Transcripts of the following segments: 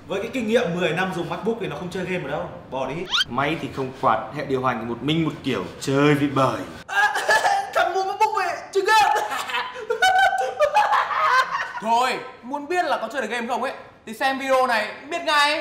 Với cái kinh nghiệm 10 năm dùng MacBook thì nó không chơi game ở đâu. Bỏ đi. Máy thì không quạt, hệ điều hành một mình một kiểu, chơi vì bời. Thằng mua MacBook về, chứ game. Thôi, muốn biết là có chơi được game không ấy thì xem video này biết ngay.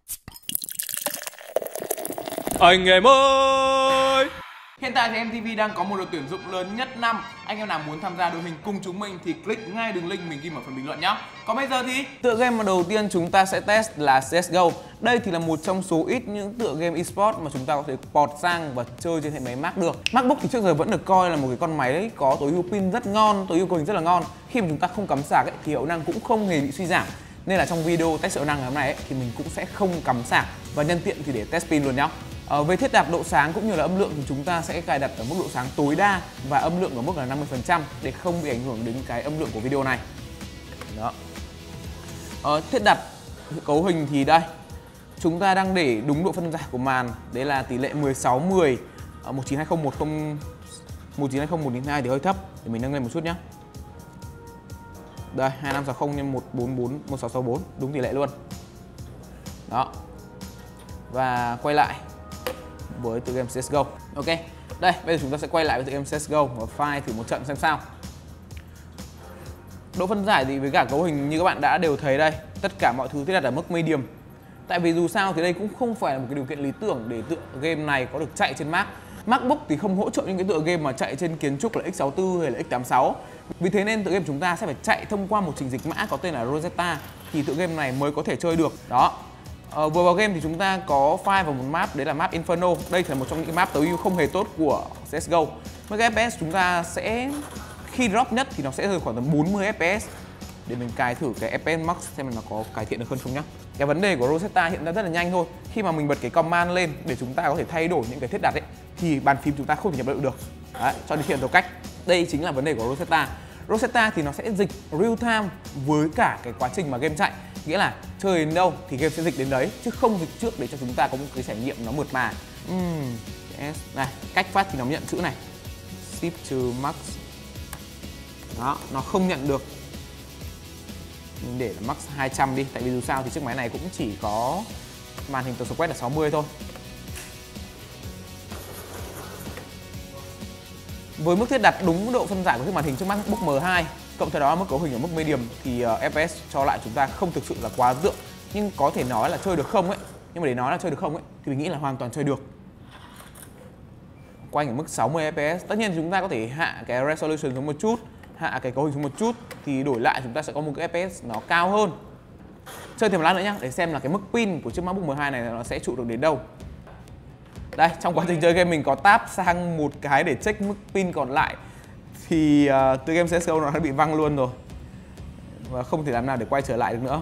Anh em ơi! Hiện tại thì MTV đang có một đội tuyển dụng lớn nhất năm. Anh em nào muốn tham gia đội hình cùng chúng mình thì click ngay đường link mình ghi ở phần bình luận nhé. Còn bây giờ thì tựa game mà đầu tiên chúng ta sẽ test là CSGO. Đây thì là một trong số ít những tựa game eSports mà chúng ta có thể port sang và chơi trên hệ máy Mac được. MacBook thì trước giờ vẫn được coi là một cái con máy có tối ưu pin rất ngon, tối ưu cấu hình rất là ngon. Khi mà chúng ta không cắm sạc ấy, thì hiệu năng cũng không hề bị suy giảm. Nên là trong video test hiệu năng ngày hôm nay ấy, thì mình cũng sẽ không cắm sạc và nhân tiện thì để test pin luôn nhá. Về thiết đặt độ sáng cũng như là âm lượng thì chúng ta sẽ cài đặt ở mức độ sáng tối đa và âm lượng ở mức là 50% để không bị ảnh hưởng đến cái âm lượng của video này. Đó. Thiết đặt cấu hình thì đây. Chúng ta đang để đúng độ phân giải của màn, đấy là tỷ lệ 16:10, 1920/102 thì hơi thấp, để mình nâng lên một chút nhé. Đây, 2560 x 144 1664, đúng tỷ lệ luôn. Đó. Và quay lại với tựa game CSGO. Ok, đây, bây giờ chúng ta sẽ quay lại với tựa game CSGO và file thử một trận xem sao. Độ phân giải thì với cả cấu hình như các bạn đã đều thấy đây, tất cả mọi thứ thiết đặt ở mức medium. Tại vì dù sao thì đây cũng không phải là một cái điều kiện lý tưởng để tựa game này có được chạy trên Mac. MacBook thì không hỗ trợ những cái tựa game mà chạy trên kiến trúc là x64 hay là x86. Vì thế nên tựa game chúng ta sẽ phải chạy thông qua một trình dịch mã có tên là Rosetta thì tựa game này mới có thể chơi được. Đó. Vừa vào game thì chúng ta có file vào một map, đấy là map Inferno. Đây là một trong những map tối ưu không hề tốt của CSGO. Với cái FPS chúng ta sẽ khi drop nhất thì nó sẽ rơi khoảng tầm 40 FPS. Để mình cài thử cái FPS Max xem nó có cải thiện được hơn không nhá. Cái vấn đề của Rosetta hiện ra rất là nhanh thôi. Khi mà mình bật cái command lên để chúng ta có thể thay đổi những cái thiết đặt ấy thì bàn phím chúng ta không thể nhập được. Đấy, cho đến hiện theo cách. Đây chính là vấn đề của Rosetta. Rosetta thì nó sẽ dịch real time với cả cái quá trình mà game chạy. Nghĩa là chơi đến đâu thì game sẽ dịch đến đấy, chứ không dịch trước để cho chúng ta có một cái trải nghiệm nó mượt mà. Này, cách phát thì nó nhận chữ này Shift Max. Đó, nó không nhận được. Mình để là Max 200 đi, tại vì dù sao thì chiếc máy này cũng chỉ có màn hình tần số quét là 60 thôi. Với mức thiết đặt đúng độ phân giải của chiếc màn hình trước MacBook M2 cộng theo đó là mức cấu hình ở mức medium thì FPS cho lại chúng ta không thực sự là quá dượng. Nhưng có thể nói là chơi được không ấy. Nhưng mà để nói là chơi được không ấy thì mình nghĩ là hoàn toàn chơi được. Quanh ở mức 60 FPS. Tất nhiên chúng ta có thể hạ cái resolution xuống một chút, hạ cái cấu hình xuống một chút thì đổi lại chúng ta sẽ có một cái FPS nó cao hơn. Chơi thêm một lát nữa nhá, để xem là cái mức pin của chiếc MacBook M2 này nó sẽ trụ được đến đâu. Đây, trong quá trình chơi game mình có tap sang một cái để check mức pin còn lại thì tựa game CSGO nó đã bị văng luôn rồi và không thể làm nào để quay trở lại được nữa.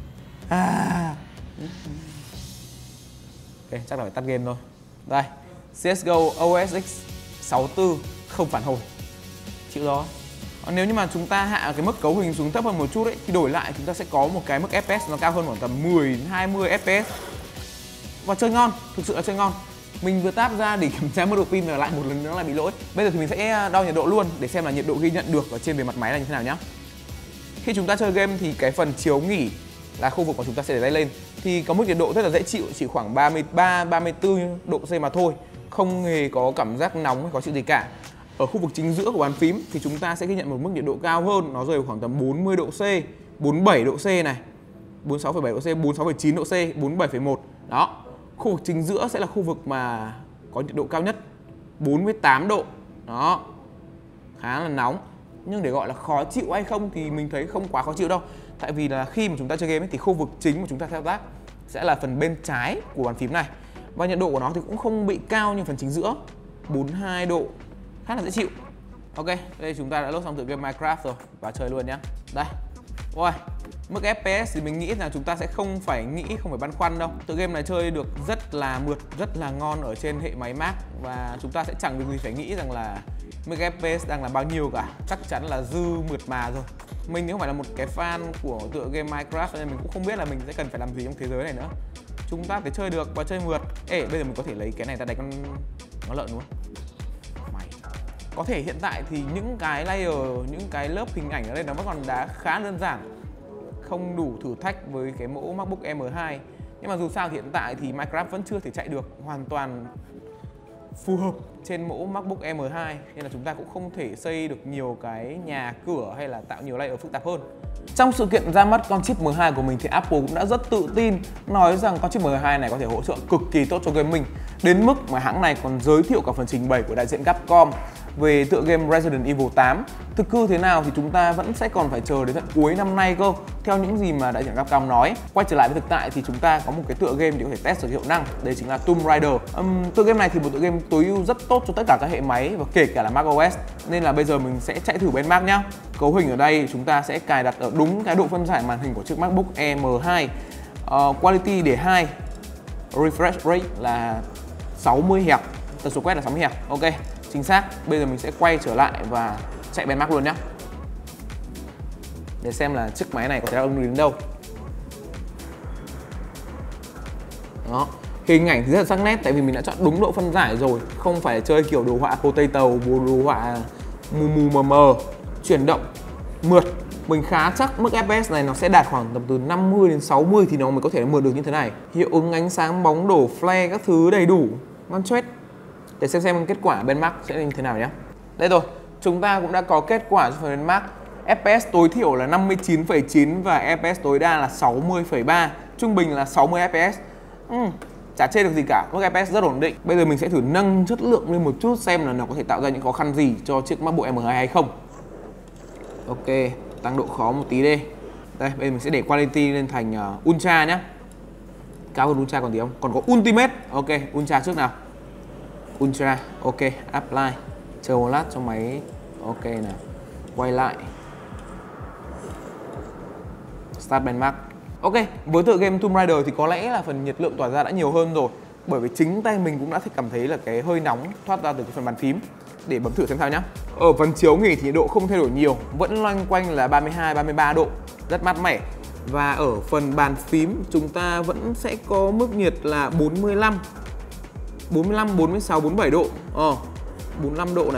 Ok, chắc là phải tắt game thôi. Đây, CSGO OS X 64 không phản hồi, chịu đó. Nếu như mà chúng ta hạ cái mức cấu hình xuống thấp hơn một chút ấy, thì đổi lại chúng ta sẽ có một cái mức FPS nó cao hơn khoảng tầm 10-20 FPS và chơi ngon, thực sự là chơi ngon. Mình vừa tap ra để kiểm tra mức độ pin và lại một lần nữa lại bị lỗi. Bây giờ thì mình sẽ đo nhiệt độ luôn để xem là nhiệt độ ghi nhận được ở trên bề mặt máy là như thế nào nhé. Khi chúng ta chơi game thì cái phần chiếu nghỉ là khu vực mà chúng ta sẽ để tay lên thì có mức nhiệt độ rất là dễ chịu, chỉ khoảng 33-34 độ C mà thôi, không hề có cảm giác nóng hay khó chịu gì cả. Ở khu vực chính giữa của bàn phím thì chúng ta sẽ ghi nhận một mức nhiệt độ cao hơn, nó rơi vào khoảng tầm 40 độ C, 47 độ C này, 46,7 độ C, 46,9 độ C, 47,1. Đó. Khu vực chính giữa sẽ là khu vực mà có nhiệt độ cao nhất, 48 độ. Đó. Khá là nóng. Nhưng để gọi là khó chịu hay không thì mình thấy không quá khó chịu đâu. Tại vì là khi mà chúng ta chơi game ấy, thì khu vực chính mà chúng ta thao tác sẽ là phần bên trái của bàn phím này. Và nhiệt độ của nó thì cũng không bị cao như phần chính giữa, 42 độ, khá là dễ chịu. Ok, đây chúng ta đã load xong tựa game Minecraft rồi và chơi luôn nhá. Đây. Ôi, mức FPS thì mình nghĩ là chúng ta sẽ không phải băn khoăn đâu. Tựa game này chơi được rất là mượt, rất là ngon ở trên hệ máy Mac và chúng ta sẽ chẳng việc gì phải nghĩ rằng là mức FPS đang là bao nhiêu cả. Chắc chắn là dư mượt mà rồi. Mình thì không phải là một cái fan của tựa game Minecraft nên mình cũng không biết là mình sẽ cần phải làm gì trong thế giới này nữa. Chúng ta phải chơi được và chơi mượt. Ê, bây giờ mình có thể lấy cái này ta đánh con lợn luôn. Mày. Có thể hiện tại thì những cái layer, những cái lớp hình ảnh ở đây nó vẫn còn khá đơn giản, không đủ thử thách với cái mẫu MacBook Air M2. Nhưng mà dù sao thì hiện tại thì Minecraft vẫn chưa thể chạy được hoàn toàn phù hợp trên mẫu MacBook Air M2, nên là chúng ta cũng không thể xây được nhiều cái nhà cửa hay là tạo nhiều layer phức tạp hơn. Trong sự kiện ra mắt con chip M2 của mình thì Apple cũng đã rất tự tin nói rằng con chip M2 này có thể hỗ trợ cực kỳ tốt cho gaming, đến mức mà hãng này còn giới thiệu cả phần trình bày của đại diện Capcom về tựa game Resident Evil 8. Thực hư thế nào thì chúng ta vẫn sẽ còn phải chờ đến tận cuối năm nay cơ, theo những gì mà đại diện Capcom nói. Quay trở lại với thực tại thì chúng ta có một cái tựa game để có thể test được hiệu năng, đấy chính là Tomb Raider. Tựa game này thì một tựa game tối ưu rất tốt cho tất cả các hệ máy và kể cả là macOS, nên là bây giờ mình sẽ chạy thử benchmark nhá. Cấu hình ở đây chúng ta sẽ cài đặt ở đúng cái độ phân giải màn hình của chiếc MacBook Air M2. Quality để 2, refresh rate là 60 Hz, tần số quét là 60 Hz. Ok, chính xác. Bây giờ mình sẽ quay trở lại và chạy benchmark luôn nhé, để xem là chiếc máy này có thể đáp ứng đến đâu. Đó, hình ảnh thì rất là sắc nét tại vì mình đã chọn đúng độ phân giải rồi, không phải chơi kiểu đồ họa potato, đồ họa mù mù mờ mờ, chuyển động mượt. Mình khá chắc mức FPS này nó sẽ đạt khoảng tầm từ 50 đến 60 thì nó mới có thể mượt được như thế này. Hiệu ứng ánh sáng bóng đổ, flare các thứ đầy đủ, ngon choét. Để xem kết quả benchmark sẽ như thế nào nhé. Đây rồi, chúng ta cũng đã có kết quả cho phần benchmark. FPS tối thiểu là 59,9 và FPS tối đa là 60,3, trung bình là 60 FPS. Chả chê được gì cả, mức FPS rất ổn định. Bây giờ mình sẽ thử nâng chất lượng lên một chút xem là nó có thể tạo ra những khó khăn gì cho chiếc MacBook M2 hay không. Ok, tăng độ khó một tí đi. Đây, bây giờ mình sẽ để quality lên thành Ultra nhé. Cao hơn Ultra còn gì không? Còn có Ultimate. Ok, Ultra trước nào. Ultra, ok, apply. Chờ một lát cho máy. Ok nào. Quay lại. Start benchmark. Ok, với tựa game Tomb Raider thì có lẽ là phần nhiệt lượng tỏa ra đã nhiều hơn rồi, bởi vì chính tay mình cũng đã cảm thấy là cái hơi nóng thoát ra từ cái phần bàn phím. Để bấm thử xem sao nhá. Ở phần chiếu nghỉ thì nhiệt độ không thay đổi nhiều, vẫn loanh quanh là 32-33 độ, rất mát mẻ. Và ở phần bàn phím chúng ta vẫn sẽ có mức nhiệt là 45, 46, 47 độ. 45 độ này,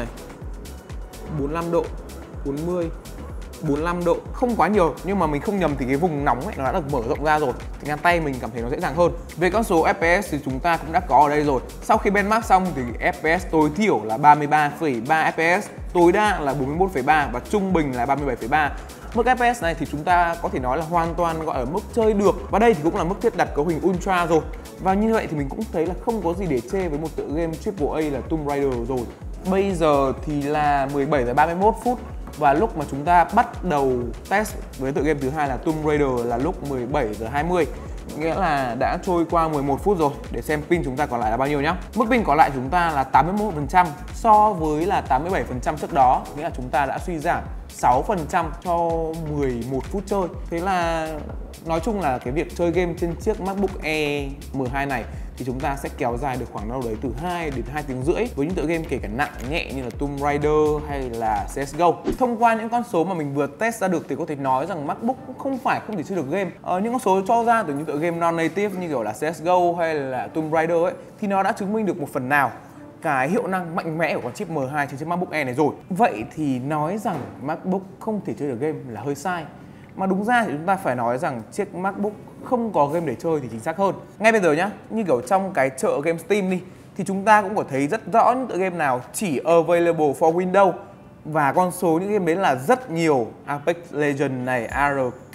45 độ, 40, 45 độ, không quá nhiều, nhưng mà mình không nhầm thì cái vùng nóng ấy nó đã được mở rộng ra rồi, thì ngăn tay mình cảm thấy nó dễ dàng hơn. Về con số FPS thì chúng ta cũng đã có ở đây rồi. Sau khi benchmark xong thì FPS tối thiểu là 33,3 FPS, tối đa là 41,3 và trung bình là 37,3. Mức FPS này thì chúng ta có thể nói là hoàn toàn gọi ở mức chơi được, và đây thì cũng là mức thiết đặt cấu hình Ultra rồi. Và như vậy thì mình cũng thấy là không có gì để chê với một tựa game AAA là Tomb Raider rồi. Bây giờ thì là 17 giờ 31 phút. Và lúc mà chúng ta bắt đầu test với tựa game thứ hai là Tomb Raider là lúc 17 giờ 20. Nghĩa là đã trôi qua 11 phút rồi. Để xem pin chúng ta còn lại là bao nhiêu nhá. Mức pin còn lại chúng ta là 81% so với là 87% trước đó. Nghĩa là chúng ta đã suy giảm 6% cho 11 phút chơi. Thế là nói chung là cái việc chơi game trên chiếc MacBook Air M2 này thì chúng ta sẽ kéo dài được khoảng đâu đấy từ 2 đến 2 tiếng rưỡi với những tựa game kể cả nặng nhẹ như là Tomb Raider hay là CSGO. Thông qua những con số mà mình vừa test ra được thì có thể nói rằng MacBook không phải không thể chơi được game. Những con số cho ra từ những tựa game non-native như kiểu là CSGO hay là Tomb Raider ấy thì nó đã chứng minh được một phần nào cái hiệu năng mạnh mẽ của con chip M2 trên chiếc MacBook Air này rồi. Vậy thì nói rằng MacBook không thể chơi được game là hơi sai. Mà đúng ra thì chúng ta phải nói rằng chiếc MacBook không có game để chơi thì chính xác hơn. Ngay bây giờ nhá, như kiểu trong cái chợ game Steam đi, thì chúng ta cũng có thấy rất rõ những tựa game nào chỉ available for Windows. Và con số những game đấy là rất nhiều. Apex Legends này, ARK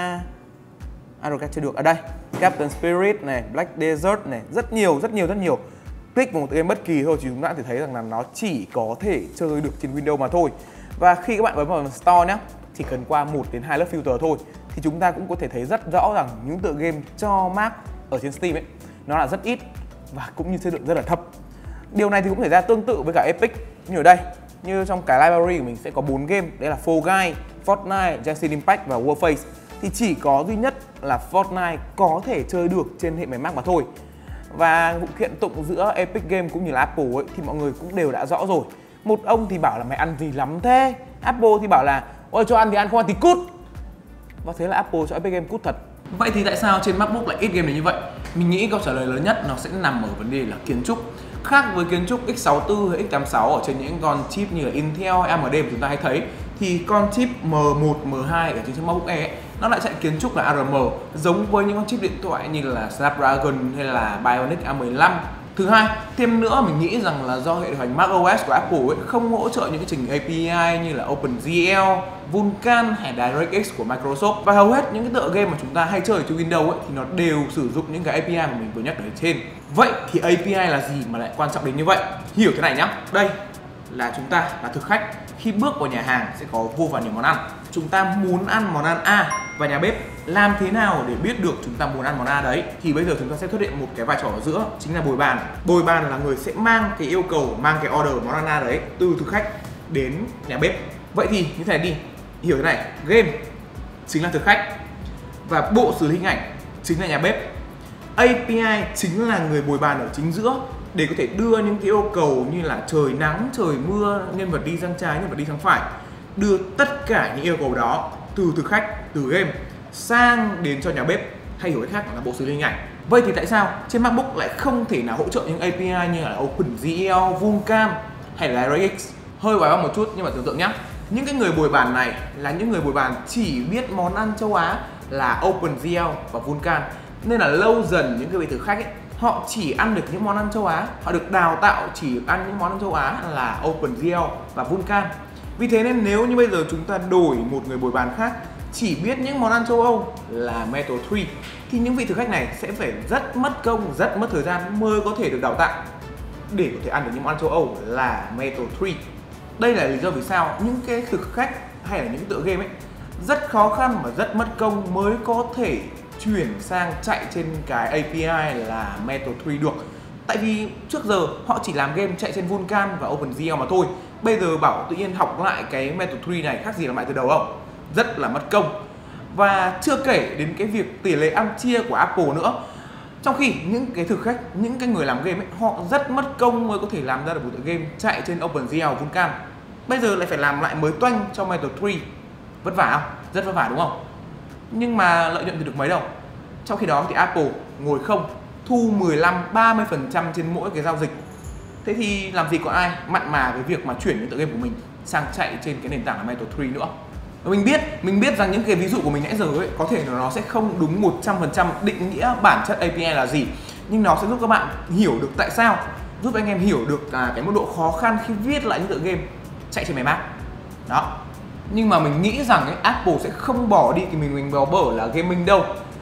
chơi được ở đây, Captain Spirit này, Black Desert này, rất nhiều. Click vào một tựa game bất kỳ thôi thì chúng ta có thể thấy rằng là nó chỉ có thể chơi được trên Windows mà thôi. Và khi các bạn bấm vào Store nhá, chỉ cần qua 1 đến 2 lớp filter thôi thì chúng ta cũng có thể thấy rất rõ rằng những tựa game cho Mac ở trên Steam ấy nó là rất ít và cũng như chất lượng rất là thấp. Điều này thì cũng xảy ra tương tự với cả Epic. Như ở đây, như trong cái library của mình sẽ có 4 game, đấy là Fall Guys, Fortnite, Genshin Impact và Warface. Thì chỉ có duy nhất là Fortnite có thể chơi được trên hệ máy Mac mà thôi. Và vụ kiện tụng giữa Epic Games cũng như là Apple ấy thì mọi người cũng đều đã rõ rồi. Một ông thì bảo là mày ăn gì lắm thế, Apple thì bảo là ôi cho ăn thì ăn, không ăn thì cút. Và thế là Apple cho Epic Games cút thật. Vậy thì tại sao trên MacBook lại ít game đến như vậy? Mình nghĩ câu trả lời lớn nhất nó sẽ nằm ở vấn đề là kiến trúc. Khác với kiến trúc x64 hay x86 ở trên những con chip như là Intel hay AMD mà chúng ta hay thấy, thì con chip M1, M2 ở trên chiếc MacBook Air ấy, nó lại chạy kiến trúc là ARM, giống với những con chip điện thoại như là Snapdragon hay là Bionic A15. Thứ hai, thêm nữa mình nghĩ rằng là do hệ điều hành macOS của Apple ấy không hỗ trợ những cái trình API như là OpenGL, Vulkan hay DirectX của Microsoft, và hầu hết những cái tựa game mà chúng ta hay chơi trên Windows ấy thì nó đều sử dụng những cái API mà mình vừa nhắc ở trên. Vậy thì API là gì mà lại quan trọng đến như vậy? Hiểu thế này nhá. Đây là chúng ta là thực khách, khi bước vào nhà hàng sẽ có vô vàn nhiều món ăn. Chúng ta muốn ăn món ăn A và nhà bếp làm thế nào để biết được chúng ta muốn ăn món A đấy? Thì bây giờ chúng ta sẽ xuất hiện một cái vai trò ở giữa, chính là bồi bàn. Bồi bàn là người sẽ mang cái yêu cầu, mang cái order món ăn A đấy từ thực khách đến nhà bếp. Vậy thì như thế này đi, hiểu thế này, game chính là thực khách và bộ xử lý hình ảnh chính là nhà bếp. API chính là người bồi bàn ở chính giữa để có thể đưa những cái yêu cầu như là trời nắng, trời mưa, nhân vật đi sang trái, nhân vật đi sang phải, đưa tất cả những yêu cầu đó từ thực khách, từ game sang đến cho nhà bếp, hay hiểu cách khác là bộ xử lý hình ảnh. Vậy thì tại sao trên MacBook lại không thể nào hỗ trợ những API như là OpenGL, Vulkan hay là DirectX? Hơi bài một chút nhưng mà tưởng tượng nhé, những cái người bồi bàn này là những người bồi bàn chỉ biết món ăn châu Á là OpenGL và Vulkan, nên là lâu dần những cái vị thực khách ấy, họ chỉ ăn được những món ăn châu Á, họ được đào tạo chỉ ăn những món ăn châu Á là OpenGL và Vulkan. Vì thế nên nếu như bây giờ chúng ta đổi một người bồi bàn khác chỉ biết những món ăn châu Âu là Metal 3 thì những vị thực khách này sẽ phải rất mất công, rất mất thời gian mới có thể được đào tạo để có thể ăn được những món ăn châu Âu là Metal 3. Đây là lý do vì sao những cái thực khách hay là những tựa game ấy rất khó khăn và rất mất công mới có thể chuyển sang chạy trên cái API là Metal 3 được. Tại vì trước giờ họ chỉ làm game chạy trên Vulkan và OpenGL mà thôi. Bây giờ bảo tự nhiên học lại cái Metal 3 này khác gì làm lại từ đầu không? Rất là mất công. Và chưa kể đến cái việc tỷ lệ ăn chia của Apple nữa. Trong khi những cái thực khách, những cái người làm game ấy, họ rất mất công mới có thể làm ra được một tựa game chạy trên OpenGL, Vulkan. Bây giờ lại phải làm lại mới toanh cho Metal 3. Vất vả không? Rất vất vả đúng không? Nhưng mà lợi nhuận thì được mấy đâu. Trong khi đó thì Apple ngồi không, thu 15-30% trên mỗi cái giao dịch. Thế thì làm gì có ai mặn mà với việc mà chuyển những tựa game của mình sang chạy trên cái nền tảng là Metal 3 nữa. Và mình biết rằng những cái ví dụ của mình nãy giờ ấy có thể nó sẽ không đúng 100% định nghĩa bản chất API là gì, nhưng nó sẽ giúp các bạn hiểu được tại sao, giúp anh em hiểu được cái mức độ khó khăn khi viết lại những tựa game chạy trên máy Mac. Đó. Nhưng mà mình nghĩ rằng ấy, Apple sẽ không bỏ đi cái mình bỏ bở là gaming đâu.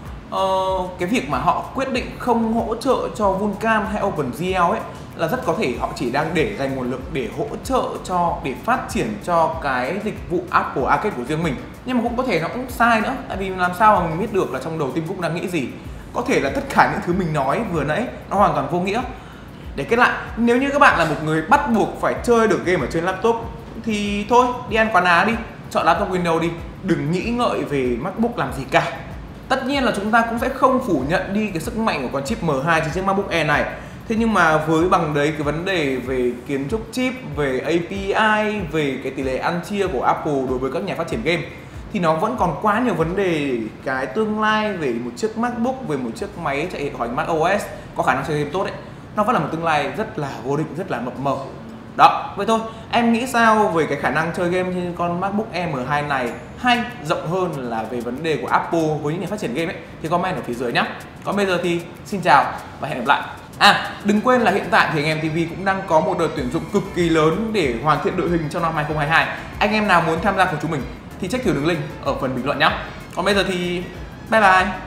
Cái việc mà họ quyết định không hỗ trợ cho Vulkan hay OpenGL ấy là rất có thể họ chỉ đang để dành nguồn lực để hỗ trợ cho, để phát triển cho cái dịch vụ Apple Arcade của riêng mình. Nhưng mà cũng có thể nó cũng sai nữa, tại vì làm sao mà mình biết được là trong đầu Tim Cook đang nghĩ gì. Có thể là tất cả những thứ mình nói vừa nãy nó hoàn toàn vô nghĩa. Để kết lại, nếu như các bạn là một người bắt buộc phải chơi được game ở trên laptop thì thôi, đi ăn quán Á đi, chọn laptop Windows đi, đừng nghĩ ngợi về MacBook làm gì cả. Tất nhiên là chúng ta cũng sẽ không phủ nhận đi cái sức mạnh của con chip M2 trên chiếc MacBook Air này. Thế nhưng mà với bằng đấy cái vấn đề về kiến trúc chip, về API, về cái tỷ lệ ăn chia của Apple đối với các nhà phát triển game thì nó vẫn còn quá nhiều vấn đề. Cái tương lai về một chiếc MacBook, về một chiếc máy chạy hệ điều hành macOS có khả năng chơi game tốt ấy, nó vẫn là một tương lai rất là vô định, rất là mập mờ. Đó, vậy thôi. Em nghĩ sao về cái khả năng chơi game trên con MacBook Air M2 này, hay rộng hơn là về vấn đề của Apple với những nhà phát triển game ấy, thì comment ở phía dưới nhé. Còn bây giờ thì xin chào và hẹn gặp lại. Đừng quên là hiện tại thì anh em TV cũng đang có một đợt tuyển dụng cực kỳ lớn để hoàn thiện đội hình cho năm 2022. Anh em nào muốn tham gia cùng chúng mình thì check thử đường link ở phần bình luận nhé. Còn bây giờ thì bye bye.